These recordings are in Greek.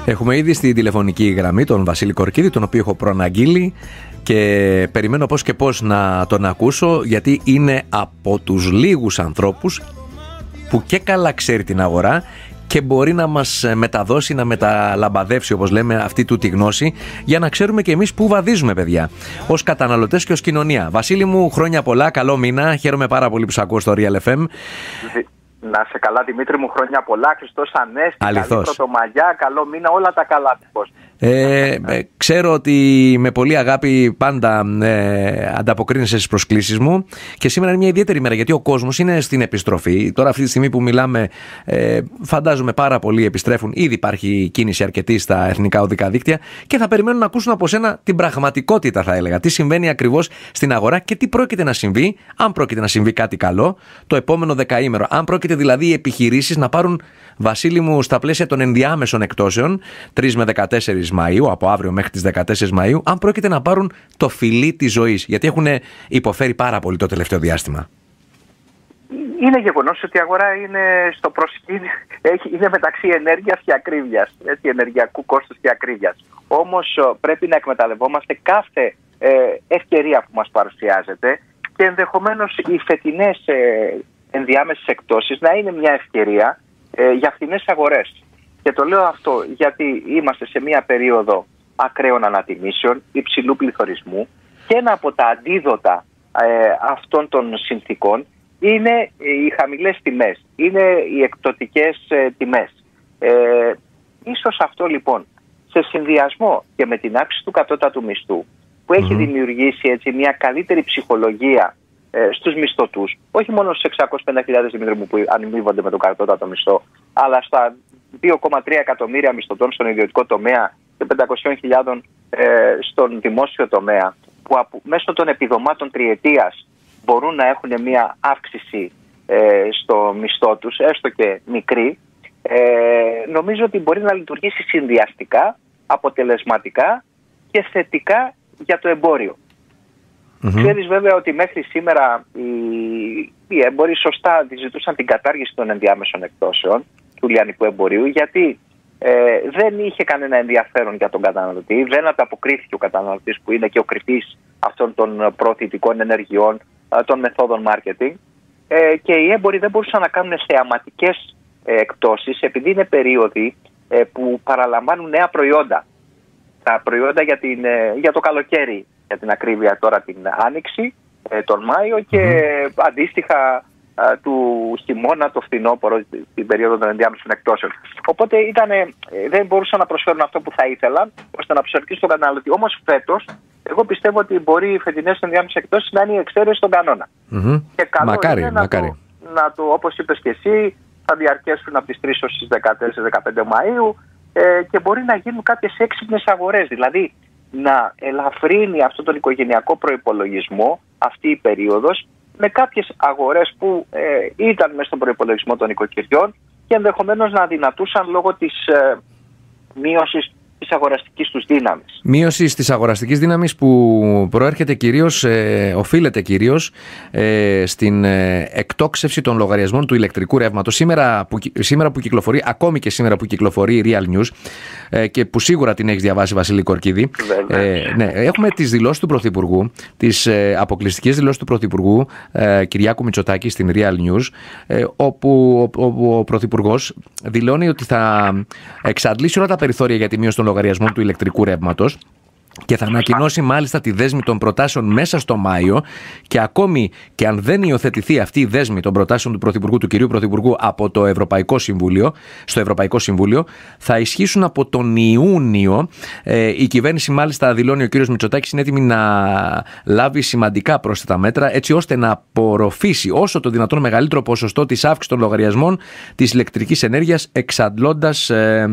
Έχουμε ήδη στη τηλεφωνική γραμμή τον Βασίλη Κορκίδη, τον οποίο έχω προαναγγείλει και περιμένω πώς και πώς να τον ακούσω, γιατί είναι από τους λίγους ανθρώπους που και καλά ξέρει την αγορά και μπορεί να μας μεταδώσει, να μεταλαμπαδεύσει, όπως λέμε, αυτή του τη γνώση, για να ξέρουμε και εμείς πού βαδίζουμε, παιδιά, ως καταναλωτές και ως κοινωνία. Βασίλη μου, χρόνια πολλά, καλό μήνα, χαίρομαι πάρα πολύ που σε ακούω στο Real FM. Να σε καλά, Δημήτρη μου, χρόνια πολλά, Χριστός Ανέστη, καλή πρωτομαγιά, καλό μήνα, όλα τα καλά του κόσμου. Ξέρω ότι με πολύ αγάπη πάντα ανταποκρίνεσαι στις προσκλήσεις μου και σήμερα είναι μια ιδιαίτερη μέρα, γιατί ο κόσμος είναι στην επιστροφή. Τώρα αυτή τη στιγμή που μιλάμε, φαντάζομαι πάρα πολλοί επιστρέφουν, ήδη υπάρχει κίνηση αρκετή στα εθνικά οδικά δίκτυα και θα περιμένουν να ακούσουν από σένα την πραγματικότητα, θα έλεγα. Τι συμβαίνει ακριβώς στην αγορά και τι πρόκειται να συμβεί, αν πρόκειται να συμβεί κάτι καλό το επόμενο δεκαήμερο. Αν πρόκειται δηλαδή οι επιχειρήσεις να πάρουν, Βασίλη μου, στα πλαίσια των ενδιάμεσων εκτόσεων 3 με 14 Μαΐου, από αύριο μέχρι τις 14 Μαΐου, αν πρόκειται να πάρουν το φιλί της ζωής, γιατί έχουν υποφέρει πάρα πολύ το τελευταίο διάστημα. Είναι γεγονός ότι η αγορά είναι στο προσκήνιο, είναι μεταξύ ενέργειας και ακρίβειας, ενεργειακού κόστους και ακρίβειας. Όμως πρέπει να εκμεταλλευόμαστε κάθε ευκαιρία που μας παρουσιάζεται και ενδεχομένως οι φετινές ενδιάμεσες εκτόσεις να είναι μια ευκαιρία για φθηνές αγορές. Και το λέω αυτό γιατί είμαστε σε μια περίοδο ακραίων ανατιμήσεων, υψηλού πληθωρισμού, και ένα από τα αντίδοτα αυτών των συνθήκων είναι οι χαμηλές τιμές, είναι οι εκπτωτικές τιμές. Ίσως αυτό λοιπόν, σε συνδυασμό και με την αύξηση του κατώτατου μισθού, που έχει δημιουργήσει έτσι μια καλύτερη ψυχολογία στους μισθωτούς, όχι μόνο στους 650.000 Δημήτρη μου που αμείβονται με τον κατώτατο μισθό, αλλά στα 2,3 εκατομμύρια μισθωτών στον ιδιωτικό τομέα και 500.000 στον δημόσιο τομέα, που μέσω των επιδομάτων τριετίας μπορούν να έχουν μια αύξηση στο μισθό τους, έστω και μικρή, νομίζω ότι μπορεί να λειτουργήσει συνδυαστικά, αποτελεσματικά και θετικά για το εμπόριο. Ξέρεις βέβαια ότι μέχρι σήμερα οι έμποροι σωστά ζητούσαν την κατάργηση των ενδιάμεσων εκτόσεων του λιανικού εμπορίου, γιατί δεν είχε κανένα ενδιαφέρον για τον καταναλωτή, δεν ανταποκρίθηκε ο καταναλωτής που είναι και ο κριτής αυτών των προωθητικών ενεργειών, των μεθόδων marketing, και οι έμποροι δεν μπορούσαν να κάνουν θεαματικές εκτόσεις, επειδή είναι περίοδοι που παραλαμβάνουν νέα προϊόντα. Τα προϊόντα για το καλοκαίρι, για την ακρίβεια τώρα την Άνοιξη, τον Μάιο, και αντίστοιχα του χειμώνα, το φθινόπωρο, την περίοδο των ενδιάμεσων εκτόσεων. Οπότε δεν μπορούσαν να προσφέρουν αυτό που θα ήθελαν, ώστε να προσελκύσουν τον καταναλωτή. Όμως φέτος, εγώ πιστεύω ότι μπορεί οι φετινές ενδιάμεσες εκτόσεις να είναι η εξαίρεση στον κανόνα. Και καλό είναι να το, όπως είπες και εσύ, θα διαρκέσουν από τις 3 ως τις 14-15 Μαΐου και μπορεί να γίνουν κάποιες έξυπνες αγορές. Δηλαδή, να ελαφρύνει αυτόν τον οικογενειακό προϋπολογισμό αυτή η περίοδος με κάποιες αγορές που ήταν μέσα στον προϋπολογισμό των οικοκυριών και ενδεχομένως να αδυνατούσαν λόγω της μείωσης της αγοραστικής τους δύναμης. Μείωση της αγοραστικής δύναμης που προέρχεται κυρίως, οφείλεται κυρίως στην εκτόξευση των λογαριασμών του ηλεκτρικού ρεύματος. Σήμερα που κυκλοφορεί, ακόμη και σήμερα που κυκλοφορεί η Real News, και που σίγουρα την έχεις διαβάσει, Βασίλη Κορκίδη, ναι, έχουμε τις δηλώσεις του Πρωθυπουργού, τις αποκλειστικές δηλώσεις του Πρωθυπουργού Κυριάκου Μητσοτάκη στην Real News, όπου ο Πρωθυπουργός δηλώνει ότι θα εξαντλήσει όλα τα περιθώρια για τη μείωση των λογαριασμών του ηλεκτρικού ρεύματος και θα ανακοινώσει μάλιστα τη δέσμη των προτάσεων μέσα στο Μάιο, και ακόμη και αν δεν υιοθετηθεί αυτή η δέσμη των προτάσεων του Πρωθυπουργού, του κυρίου Πρωθυπουργού, από το Ευρωπαϊκό Συμβούλιο, στο Ευρωπαϊκό Συμβούλιο, θα ισχύσουν από τον Ιούνιο. Η κυβέρνηση μάλιστα, δηλώνει ο κύριος Μητσοτάκης, είναι έτοιμη να λάβει σημαντικά πρόσθετα μέτρα, έτσι ώστε να απορροφήσει όσο το δυνατόν μεγαλύτερο ποσοστό της αύξησης των λογαριασμών της ηλεκτρικής ενέργειας, εξαντλώντας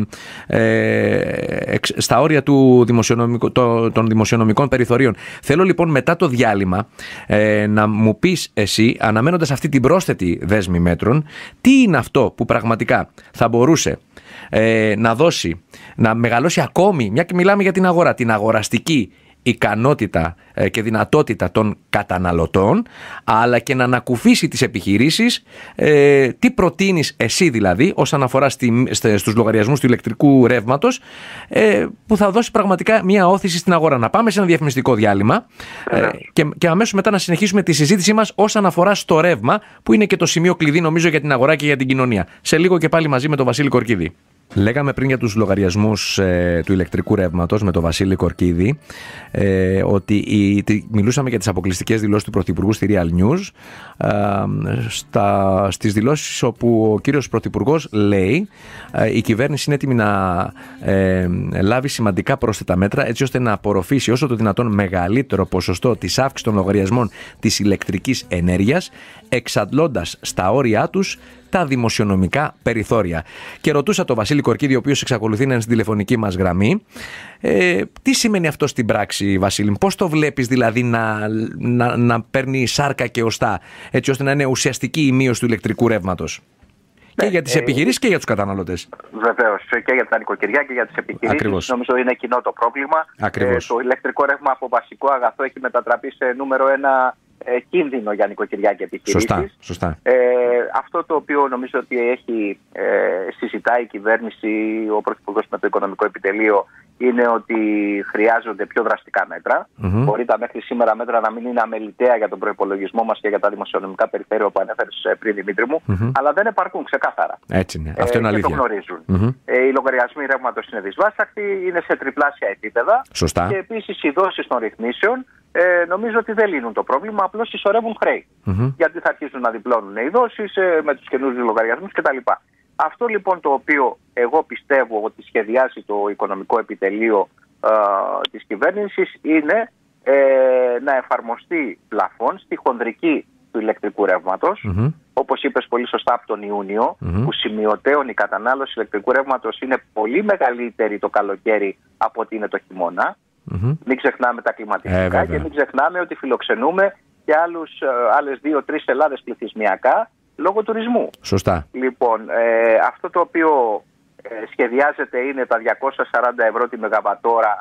στα όρια των δημοσιονομικών περιθωρίων. Θέλω λοιπόν μετά το διάλειμμα να μου πεις εσύ, αναμένοντας αυτή την πρόσθετη δέσμη μέτρων, τι είναι αυτό που πραγματικά θα μπορούσε να δώσει, να μεγαλώσει ακόμη, μια και μιλάμε για την αγορά, την αγοραστική ικανότητα και δυνατότητα των καταναλωτών, αλλά και να ανακουφίσει τις επιχειρήσεις. Τι προτείνεις εσύ δηλαδή όσον αφορά στους λογαριασμούς του ηλεκτρικού ρεύματος, που θα δώσει πραγματικά μια όθηση στην αγορά. Να πάμε σε ένα διαφημιστικό διάλειμμα και αμέσως μετά να συνεχίσουμε τη συζήτησή μας όσον αφορά στο ρεύμα, που είναι και το σημείο κλειδί νομίζω για την αγορά και για την κοινωνία. Σε λίγο και πάλι μαζί με τον Βασίλη Κορκίδη. Λέγαμε πριν για τους λογαριασμούς του ηλεκτρικού ρεύματος με τον Βασίλη Κορκίδη, ότι μιλούσαμε για τις αποκλειστικές δηλώσεις του Πρωθυπουργού στη Real News, στις δηλώσεις όπου ο κύριος Πρωθυπουργός λέει η κυβέρνηση είναι έτοιμη να λάβει σημαντικά πρόσθετα μέτρα έτσι ώστε να απορροφήσει όσο το δυνατόν μεγαλύτερο ποσοστό της αύξησης των λογαριασμών της ηλεκτρικής ενέργειας, εξαντλώντας στα όρια τους τα δημοσιονομικά περιθώρια. Και ρωτούσα τον Βασίλη Κορκίδη, ο οποίος εξακολουθεί να είναι στην τηλεφωνική μας γραμμή, τι σημαίνει αυτό στην πράξη, Βασίλη, πώς το βλέπεις δηλαδή να παίρνει σάρκα και οστά, έτσι ώστε να είναι ουσιαστική η μείωση του ηλεκτρικού ρεύματος? Και για τις επιχειρήσεις και για τους καταναλωτές. Βεβαίως, και για τα νοικοκυριά και για τις επιχειρήσεις. Ακριβώς. Νομίζω είναι κοινό το πρόβλημα. Το ηλεκτρικό ρεύμα από βασικό αγαθό έχει μετατραπεί σε νούμερο ένα κίνδυνο για νοικοκυριά και επιχειρήσεις. Σωστά. Αυτό το οποίο νομίζω ότι συζητάει η κυβέρνηση, ο Πρωθυπουργός με το Οικονομικό Επιτελείο, είναι ότι χρειάζονται πιο δραστικά μέτρα. Μπορεί τα μέχρι σήμερα μέτρα να μην είναι αμεληταία για τον προϋπολογισμό μας και για τα δημοσιονομικά περιθώρια που ανέφερες πριν, Δημήτρη μου, αλλά δεν επαρκούν ξεκάθαρα. Έτσι είναι. Αυτό είναι αλήθεια. Και το γνωρίζουν. Οι λογαριασμοί ρεύματος είναι δυσβάσταχτοι, είναι σε τριπλάσια επίπεδα. Σωστά. Και επίσης οι δόσεις των ρυθμίσεων νομίζω ότι δεν λύνουν το πρόβλημα, απλώς συσσωρεύουν χρέη. Γιατί θα αρχίσουν να διπλώνουν οι δόσεις με τους καινούριους λογαριασμούς κτλ. Αυτό λοιπόν το οποίο εγώ πιστεύω ότι σχεδιάζει το Οικονομικό Επιτελείο της κυβέρνησης είναι να εφαρμοστεί πλαφόν στη χονδρική του ηλεκτρικού ρεύματος, όπως είπες πολύ σωστά, από τον Ιούνιο, που σημειωτέων η κατανάλωση ηλεκτρικού ρεύματος είναι πολύ μεγαλύτερη το καλοκαίρι από ότι είναι το χειμώνα. Μην ξεχνάμε τα κλιματιστικά και μην ξεχνάμε ότι φιλοξενούμε και άλλες 2-3 Ελλάδες πληθυσμιακά λόγω τουρισμού. Σωστά. Λοιπόν, αυτό το οποίο σχεδιάζεται είναι τα 240 ευρώ τη μεγαβατόρα,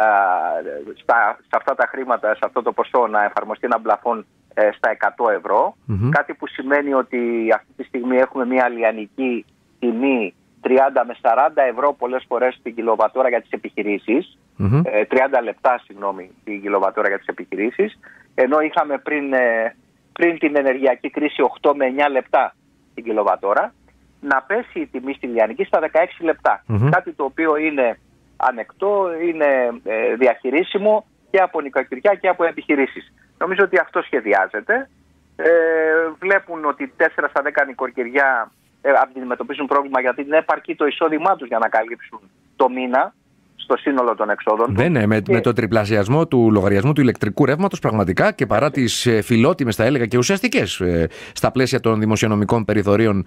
σε αυτά τα χρήματα, σε αυτό το ποσό να εφαρμοστεί ένα πλαφόν στα 100 ευρώ. Κάτι που σημαίνει ότι αυτή τη στιγμή έχουμε μια αλιανική τιμή 30 με 40 ευρώ πολλές φορές την κιλοβατόρα για τις επιχειρήσεις. 30 λεπτά, την κιλοβατόρα για τις επιχειρήσεις. Ενώ είχαμε πριν την ενεργειακή κρίση 8 με 9 λεπτά την κιλοβατόρα. Να πέσει η τιμή στη λιανική στα 16 λεπτά. Κάτι το οποίο είναι ανεκτό, είναι διαχειρίσιμο και από νοικοκυριά και από επιχειρήσεις. Νομίζω ότι αυτό σχεδιάζεται. Βλέπουν ότι 4 στα 10 νοικοκυριά αντιμετωπίζουν πρόβλημα γιατί δεν επαρκεί το εισόδημά τους για να καλύψουν το μήνα στο σύνολο των εξόδων. Δεν είναι. Με το τριπλασιασμό του λογαριασμού του ηλεκτρικού ρεύματος, πραγματικά και παρά τις φιλότιμες, θα έλεγα, και ουσιαστικές στα πλαίσια των δημοσιονομικών περιθωρίων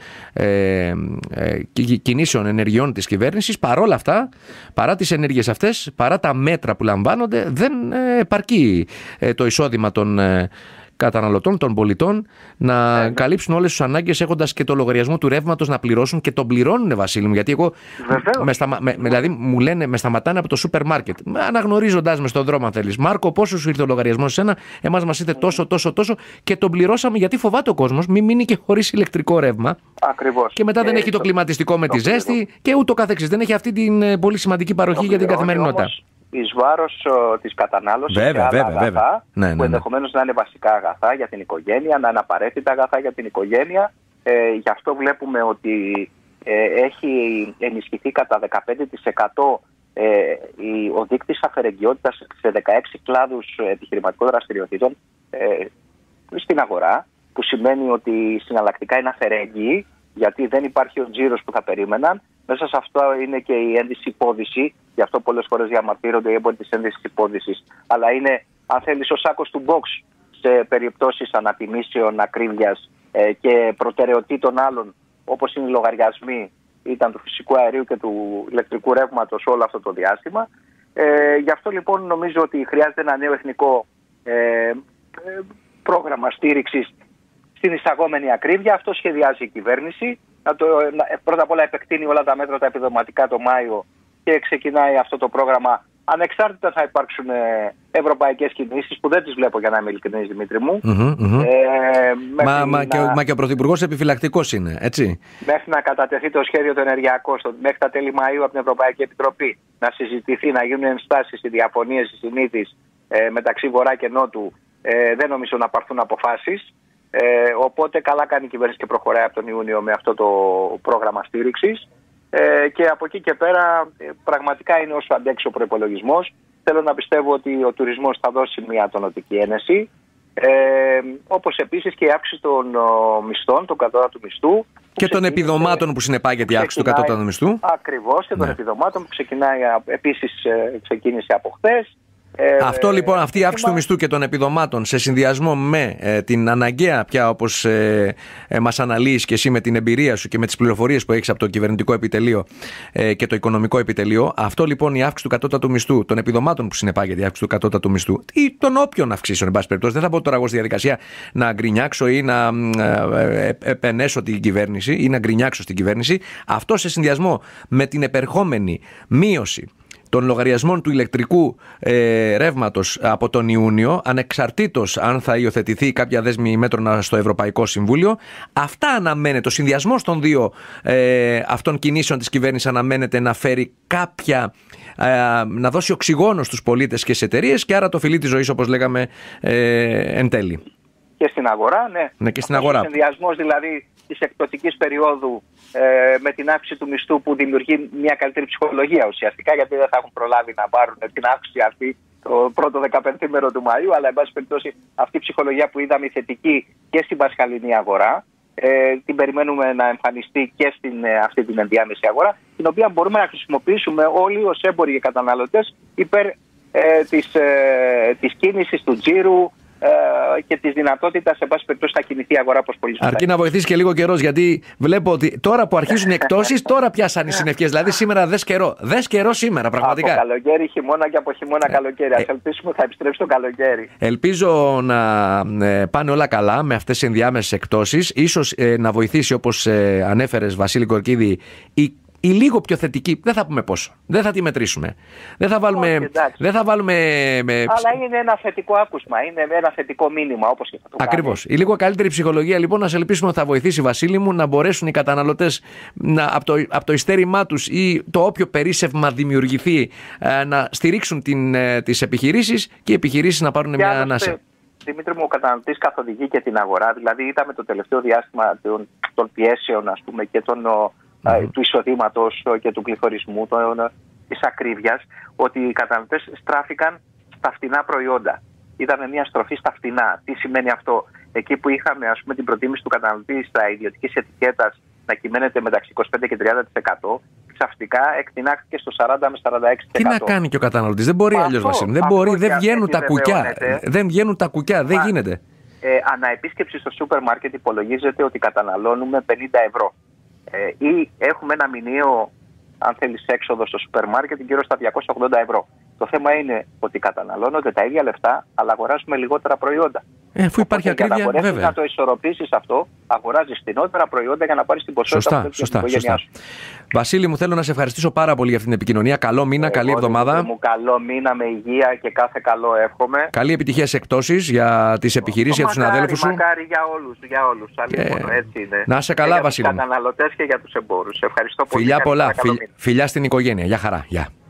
κινήσεων ενεργειών της κυβέρνησης, παρόλα αυτά, παρά τις ενέργειες αυτές, παρά τα μέτρα που λαμβάνονται, δεν επαρκεί το εισόδημα των καταναλωτών, των πολιτών, να καλύψουν όλες τις ανάγκες, έχοντας και το λογαριασμό του ρεύματος να πληρώσουν, και τον πληρώνουν, Βασίλη μου. Γιατί εγώ δηλαδή μου λένε, με σταματάνε από το σούπερ μάρκετ, αναγνωρίζοντας με στον δρόμο, αν θέλεις. Μάρκο, πόσο σου ήρθε ο λογαριασμός εσένα? Εμάς μας ήρθε τόσο, και τον πληρώσαμε γιατί φοβάται ο κόσμος μην μείνει και χωρίς ηλεκτρικό ρεύμα. Ακριβώς. Και μετά δεν έχει το κλιματιστικό με τη ζέστη και ούτω καθεξής. Δεν έχει αυτή την πολύ σημαντική παροχή για την καθημερινότητα. Εις βάρος της κατανάλωσης και άλλα αγαθά, που ενδεχομένως να είναι βασικά αγαθά για την οικογένεια, να είναι απαραίτητα αγαθά για την οικογένεια. Γι' αυτό βλέπουμε ότι έχει ενισχυθεί κατά 15% ο δείκτης αφαιρεγγιότητας σε 16 κλάδους επιχειρηματικών δραστηριοτήτων στην αγορά, που σημαίνει ότι συναλλακτικά είναι αφαιρέγγιοι, γιατί δεν υπάρχει ο τζίρος που θα περίμεναν. Μέσα σε αυτό είναι και η ένδυση υπόδυση, γι' αυτό πολλές φορές διαμαρτύρονται οι έμποροι της ένδυσης υπόδυσης. Αλλά είναι, αν θέλεις, ο σάκος του box σε περιπτώσεις ανατιμήσεων, ακρίβειας και προτεραιοτήτων άλλων, όπως είναι οι λογαριασμοί, ήταν του φυσικού αερίου και του ηλεκτρικού ρεύματος όλο αυτό το διάστημα. Γι' αυτό λοιπόν νομίζω ότι χρειάζεται ένα νέο εθνικό πρόγραμμα στήριξης στην εισαγόμενη ακρίβεια. Αυτό σχεδιάζει η κυβέρνηση. Πρώτα απ' όλα επεκτείνει όλα τα μέτρα τα επιδοματικά το Μάιο και ξεκινάει αυτό το πρόγραμμα ανεξάρτητα θα υπάρξουν ευρωπαϊκές κινήσεις που δεν τις βλέπω, για να είμαι ειλικρινής, Δημήτρη μου. Μα και ο Πρωθυπουργός επιφυλακτικός είναι, έτσι. Μέχρι να κατατεθεί το σχέδιο το ενεργειακό, μέχρι τα τέλη Μαΐου από την Ευρωπαϊκή Επιτροπή, να συζητηθεί, να γίνουν ενστάσεις, οι διαφωνίες, οι συνήθεις μεταξύ Βορρά και Νότου, δεν νομίζω να πάρθουν αποφάσεις. Οπότε καλά κάνει η κυβέρνηση και προχωράει από τον Ιούνιο με αυτό το πρόγραμμα στήριξης. Και από εκεί και πέρα πραγματικά είναι όσο αντέξει ο προϋπολογισμός. Θέλω να πιστεύω ότι ο τουρισμός θα δώσει μια τονωτική ένεση. Όπως επίσης και η αύξηση των μισθών, του κατώτατου μισθού. Και των επιδομάτων που συνεπάγεται η αύξηση του κατώτατου μισθού. Ακριβώς, και των επιδομάτων που ξεκίνησε από χθες. Αυτό λοιπόν, αυτή η αύξηση του μισθού και των επιδομάτων σε συνδυασμό με την αναγκαία πια, όπως μας αναλύεις και εσύ με την εμπειρία σου και με τις πληροφορίες που έχεις από το κυβερνητικό επιτελείο και το οικονομικό επιτελείο, αυτό λοιπόν η αύξηση του κατώτατου μισθού, των επιδομάτων που συνεπάγεται η αύξηση του κατώτατου μισθού ή των όποιων αυξήσεων, εν πάση περιπτώσει, δεν θα πω τώρα εγώ στη διαδικασία να γκρινιάξω ή να επενέσω την κυβέρνηση ή να γκρινιάξω στην κυβέρνηση, αυτό σε συνδυασμό με την επερχόμενη μείωση των λογαριασμών του ηλεκτρικού ρεύματος από τον Ιούνιο, ανεξαρτήτως αν θα υιοθετηθεί κάποια δέσμη μέτρων στο Ευρωπαϊκό Συμβούλιο, αυτά αναμένεται, ο συνδυασμός των δύο αυτών κινήσεων της κυβέρνησης αναμένεται να φέρει κάποια, να δώσει οξυγόνο στους πολίτες και στις εταιρείες και άρα το φιλί της ζωής, όπως λέγαμε, εν τέλει. Και στην αγορά, ναι. Και στην αγορά. Ο συνδυασμός δηλαδή της εκπτωτικής περίοδου με την αύξηση του μισθού που δημιουργεί μια καλύτερη ψυχολογία ουσιαστικά, γιατί δεν θα έχουν προλάβει να πάρουν την αύξηση αυτή το πρώτο 15μέρο του Μαΐου, αλλά εν πάση περιπτώσει αυτή η ψυχολογία που είδαμε θετική και στην πασχαλινή αγορά, την περιμένουμε να εμφανιστεί και στην αυτή την ενδιάμεση αγορά, την οποία μπορούμε να χρησιμοποιήσουμε όλοι ως έμποροι και καταναλωτές υπέρ της κίνησης του τζίρου και τη δυνατότητα, σε πάση περιπτώσει, να κινηθεί η αγορά όπως πολύ σωστά. Αρκεί να βοηθήσει και λίγο καιρός, γιατί βλέπω ότι τώρα που αρχίζουν οι εκτόσεις, τώρα πιάσαν οι συννεφιές. Δηλαδή σήμερα δες καιρό. Δες καιρό σήμερα, πραγματικά. Από καλοκαίρι, χειμώνα και από χειμώνα καλοκαίρι. Ας ελπίσουμε ότι θα επιστρέψει το καλοκαίρι. Ελπίζω να πάνε όλα καλά με αυτές τις ενδιάμεσες εκτόσεις. Ίσως να βοηθήσει, όπως ανέφερες, Βασίλη Κορκίδη, η λίγο πιο θετική, δεν θα πούμε πόσο. Δεν θα τη μετρήσουμε. Δεν θα βάλουμε. Αλλά είναι ένα θετικό άκουσμα, είναι ένα θετικό μήνυμα, όπως και θα το κάνουμε. Ακριβώς. Η λίγο καλύτερη ψυχολογία, λοιπόν, να σε ελπίσουμε ότι θα βοηθήσει, Βασίλη μου, να μπορέσουν οι καταναλωτές από το ειστέρημά τους ή το όποιο περίσσευμα δημιουργηθεί να στηρίξουν τις επιχειρήσεις και οι επιχειρήσεις να πάρουν μια ανάσα. Δημήτρη μου, ο καταναλωτής καθοδηγεί και την αγορά. Δηλαδή, είδαμε το τελευταίο διάστημα των πιέσεων, ας πούμε, και του εισοδήματος και του πληθωρισμού, της ακρίβειας, ότι οι καταναλωτές στράφηκαν στα φτηνά προϊόντα. Είδαμε μια στροφή στα φτηνά. Τι σημαίνει αυτό? Εκεί που είχαμε, ας πούμε, την προτίμηση του καταναλωτή στα ιδιωτικής ετικέτας να κυμαίνεται μεταξύ 25% και 30%, ξαφνικά εκτινάχθηκε στο 40 με 46%. Τι να κάνει και ο καταναλωτής? Δεν μπορεί αλλιώς, Βασίλη. Δεν βγαίνουν τα κουκιά. Δεν βγαίνουν τα κουκιά. Δεν γίνεται. Αναεπίσκεψη στο σούπερ μάρκετ υπολογίζεται ότι καταναλώνουμε 50 ευρώ. Ή έχουμε ένα μηνιαίο, αν θέλεις, έξοδο στο σούπερ μάρκετ γύρω στα 280 ευρώ. Το θέμα είναι ότι καταναλώνονται τα ίδια λεφτά, αλλά αγοράζουμε λιγότερα προϊόντα. Αφού υπάρχει ακρίβεια, για να μπορέσεις βέβαια. να το ισορροπήσεις αυτό, αγοράζεις φθηνότερα προϊόντα για να πάρεις την ποσότητα που θέλεις στην οικογένειά σου. Βασίλη μου, θέλω να σε ευχαριστήσω πάρα πολύ για αυτή την επικοινωνία. Καλό μήνα, καλή εβδομάδα. Καλό μήνα, με υγεία και κάθε καλό εύχομαι. Καλή επιτυχία σε εκτόσεις για τις επιχειρήσεις, για τους συναδέλφους σου. Μακάρι για όλους. Έτσι είναι. Να είσαι καλά, Βασίλη. Για τους καταναλωτές και για τους εμπόρους. Ευχαριστώ πολύ. Φιλιά πολλά. Φιλιά στην οικογένεια. Γεια χαρά. Γεια.